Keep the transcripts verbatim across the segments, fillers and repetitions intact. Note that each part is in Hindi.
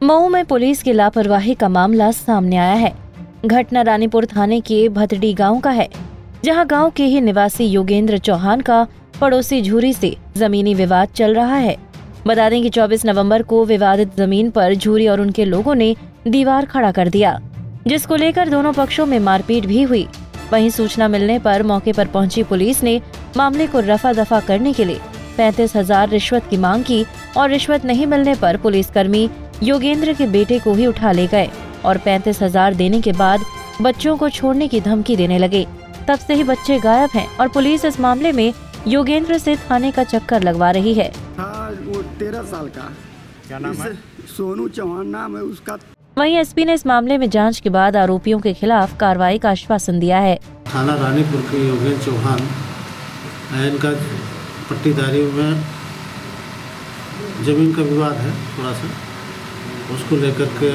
मऊ में पुलिस की लापरवाही का मामला सामने आया है। घटना रानीपुर थाने के भतड़ी गांव का है, जहां गांव के ही निवासी योगेंद्र चौहान का पड़ोसी झूरी से जमीनी विवाद चल रहा है। बता दें कि चौबीस नवंबर को विवादित जमीन पर झूरी और उनके लोगों ने दीवार खड़ा कर दिया, जिसको लेकर दोनों पक्षों में मारपीट भी हुई। वहीं सूचना मिलने पर मौके पर पहुंची पुलिस ने मामले को रफा दफा करने के लिए पैंतीस हजार रिश्वत की मांग की और रिश्वत नहीं मिलने पर पुलिसकर्मी योगेंद्र के बेटे को ही उठा ले गए और पैंतीस हजार देने के बाद बच्चों को छोड़ने की धमकी देने लगे। तब से ही बच्चे गायब हैं और पुलिस इस मामले में योगेंद्र से थाने का चक्कर लगवा रही है। हाँ, वो तेरह साल का, क्या नाम है? सोनू चौहान नाम है उसका। वहीं एसपी ने इस मामले में जांच के बाद आरोपियों के खिलाफ कार्रवाई का आश्वासन दिया है। थाना रानीपुर के योगेंद्र चौहान, इनका पट्टीदारी में जमीन का विवाद है थोड़ा सा, उसको लेकर के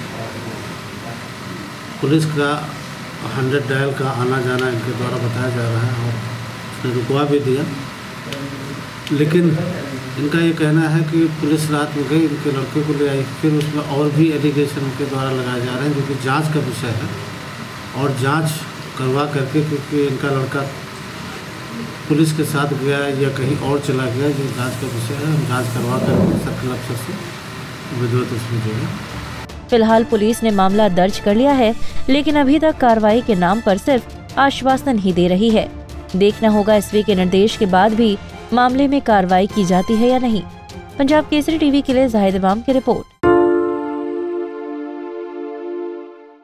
पुलिस का हंड्रेड डायल का आना जाना इनके द्वारा बताया जा रहा है और उसने रुकवा भी दिया। लेकिन इनका ये कहना है कि पुलिस रात में गई, इनके लड़के को ले आई, फिर उसमें और भी एलिगेशन उनके द्वारा लगाए जा रहे हैं, जो कि जांच का विषय है। और जांच करवा करके, क्योंकि इनका लड़का पुलिस के साथ गया या कहीं और चला गया, जो जांच का विषय है, हम जांच करवा करके सर्किल अफसर से विधिवत उसमें जो है। फिलहाल पुलिस ने मामला दर्ज कर लिया है, लेकिन अभी तक कार्रवाई के नाम पर सिर्फ आश्वासन ही दे रही है। देखना होगा एसपी के निर्देश के बाद भी मामले में कार्रवाई की जाती है या नहीं। पंजाब केसरी टीवी के लिए जाहिद इमाम की रिपोर्ट।